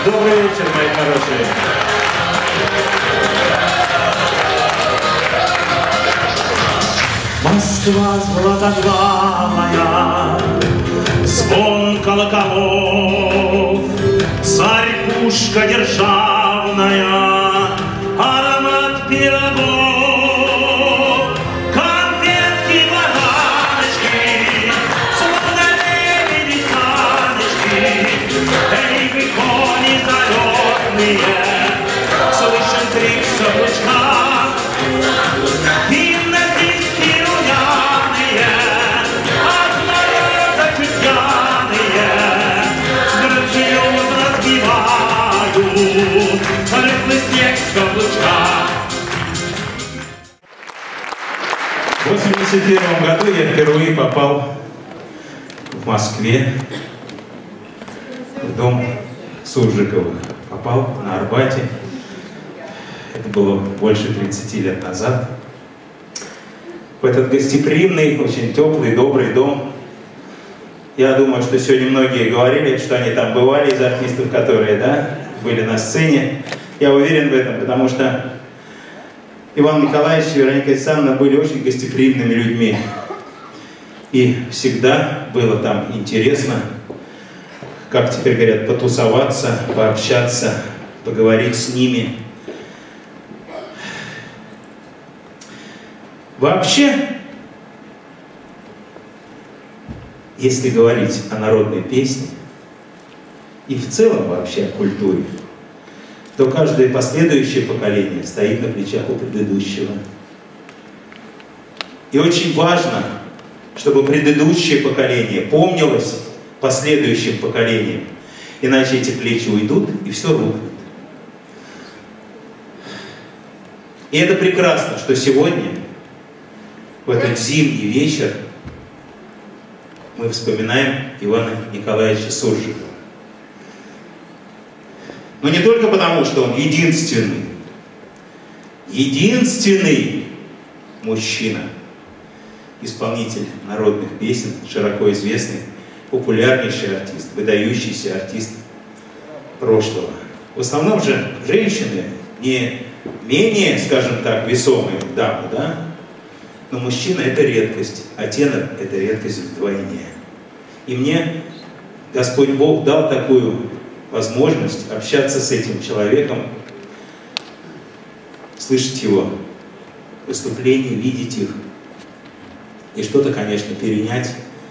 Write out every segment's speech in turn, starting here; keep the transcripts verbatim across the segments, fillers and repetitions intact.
Добрый вечер, мои хорошие. Москва златоглавая, звон колоколов, царь-пушка державная, аромат пирогов, конфетки, бараночки, словно лебеди саночки. Эй, вы кони залетные, слышен крик сапожка, гимназистки румяные, от народа чуть пьяные, с грациозно разбивают рыхлый снег с каблучка. В восемьдесят первом году я впервые попал в Москве в дом Суржиковых. Попал на Арбате. Это было больше тридцати лет назад. В этот гостеприимный, очень теплый, добрый дом. Я думаю, что сегодня многие говорили, что они там бывали из артистов, которые, да, были на сцене. Я уверен в этом, потому что Иван Николаевич и Вероника Александровна были очень гостеприимными людьми. И всегда было там интересно, как теперь говорят, потусоваться, пообщаться, поговорить с ними. Вообще, если говорить о народной песне и в целом вообще о культуре, то каждое последующее поколение стоит на плечах у предыдущего. И очень важно, чтобы предыдущее поколение помнилось последующим поколениям, иначе эти плечи уйдут и все рухнет. И это прекрасно, что сегодня, в этот зимний вечер, мы вспоминаем Ивана Николаевича Суржикова. Но не только потому, что он единственный, единственный мужчина, исполнитель народных песен, широко известный, популярнейший артист, выдающийся артист прошлого. В основном же женщины не менее, скажем так, весомые дамы, да? Но мужчина — это редкость, а тенор — это редкость вдвойне. И мне Господь Бог дал такую возможность общаться с этим человеком, слышать его выступления, видеть их и что-то, конечно, перенять.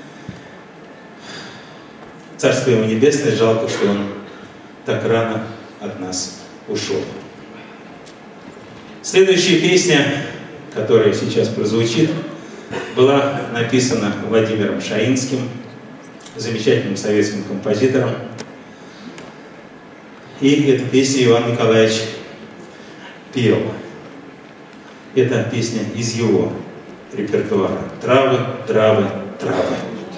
Царство ему небесное, жалко, что он так рано от нас ушел. Следующая песня, которая сейчас прозвучит, была написана Владимиром Шаинским, замечательным советским композитором. И эту песню Иван Николаевич пел. Это песня из его репертуара. Травы, травы, травы.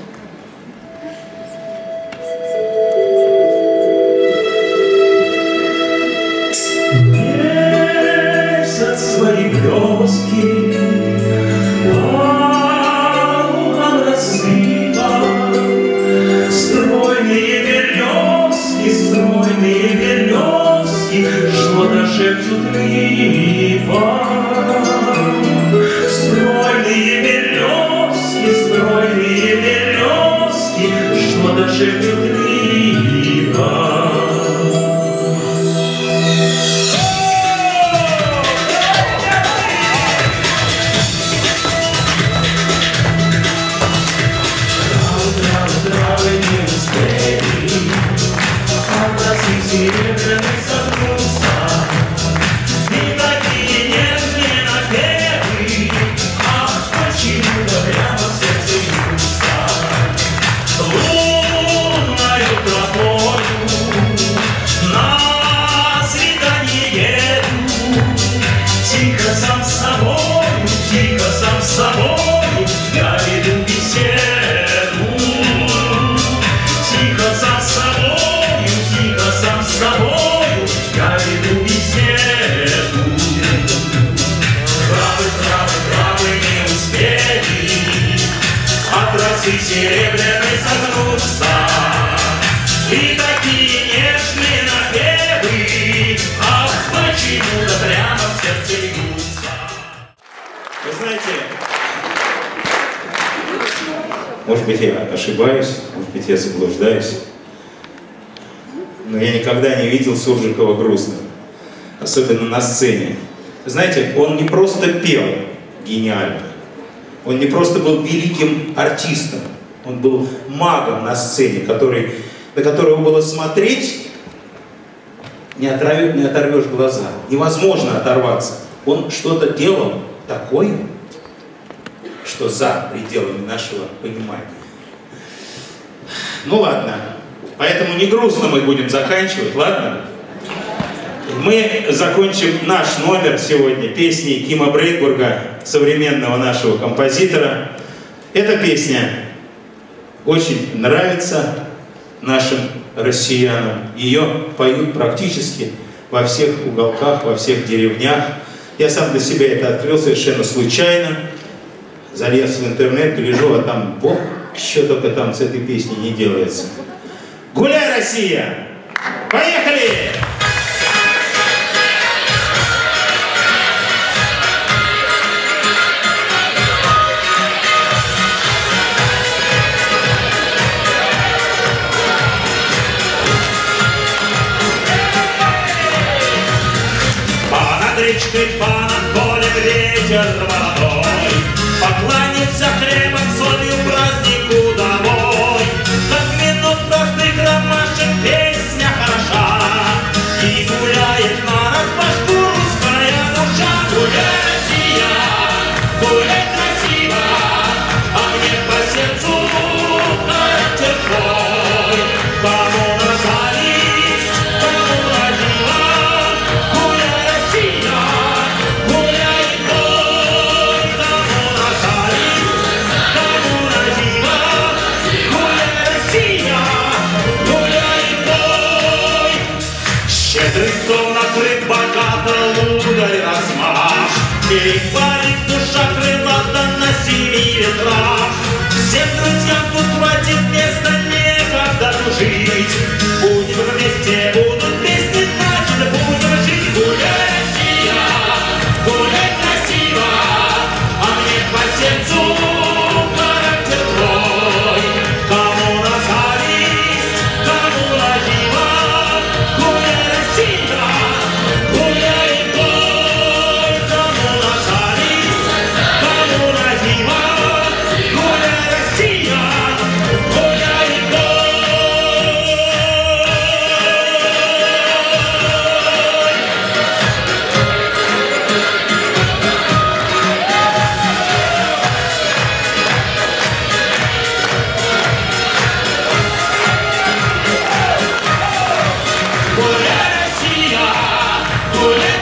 Месяц свои блески палубом рассыпал, стройные березки, стройные березки что-то шепчут липам. Стройные березки, стройные березки что-то шепчут липам. Серебряный согнулся, и такие нежные напевы, ах, почему-то прямо в сердце бьются. Лунною тропою на свидание еду, тихо сам с собою, тихо сам с собою я веду беседу. Тихо сам с собою, тихо сам с собою я веду беседу. Травы, травы, травы не успели от росы серебряной согнуться, и такие нежные напевы Может быть, я ошибаюсь, может быть, я заблуждаюсь. Но я никогда не видел Суржикова грустным, особенно на сцене. Знаете, он не просто пел гениально, он не просто был великим артистом, он был магом на сцене, который, на которого было смотреть, не оторвешь, не оторвешь глаза, невозможно оторваться. Он что-то делал такое, что за пределами нашего понимания. Ну ладно, поэтому не грустно мы будем заканчивать, ладно? Мы закончим наш номер сегодня песней Кима Брейдбурга, современного нашего композитора. Эта песня очень нравится нашим россиянам. Ее поют практически во всех уголках, во всех деревнях. Я сам для себя это открыл совершенно случайно. Залез в интернет, гляжу, а там, бог, что только там с этой песней не делается. Гуляй, Россия! Поехали! Понад речкой, понад полем ветер молодой поклонится хлебом, солью празднику домой. Как минут простых ромашек песня хороша, и гуляет нараспашку русская душа. Гуляй, Россия, гуляй красиво, а мне по сердцу характер твой. Кому назовись, кому родила, гуляй, Россия, гуляй, бой. Кому назовись, кому родила, гуляй, Россия, гуляй, бой. Щедрый стол накрыт, богато лугой размах, перепалит душа крылата на семи ветрах. Всем друзьям тут хватит места, некогда жить. Будем вместе, будут песни, значит будем жить. Гуляй, Россия, гуляй красиво, а мне по сердцу характер твой. Кому назовись, кому родила, гуляй, Россия, гуляй, бой. Кому назовись, кому родила, гуляй, Россия, гуляй, бой. Гуляй, Россия, гуляй.